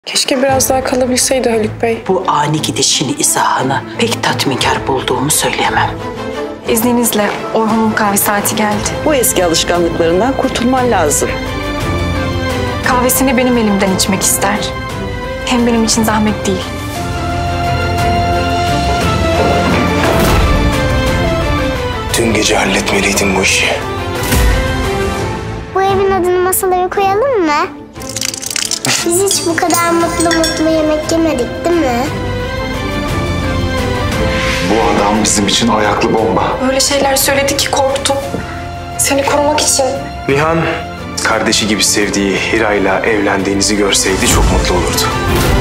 Keşke biraz daha kalabilseydi Haluk Bey. Bu ani gidişini izahını pek tatminkar bulduğumu söyleyemem. İzninizle Orhun'un kahve saati geldi. Bu eski alışkanlıklarından kurtulman lazım. Kahvesini benim elimden içmek ister. Hem benim için zahmet değil. Dün gece halletmeliydim bu işi. Bu evin adını masalara koyalım mı? Biz hiç bu kadar mutlu yemek yemedik değil mi? Bu adam bizim için ayaklı bomba. Öyle şeyler söyledi ki korktum. Seni korumak için. Nihan, kardeşi gibi sevdiği Hira'yla evlendiğinizi görseydi çok mutlu olurdu.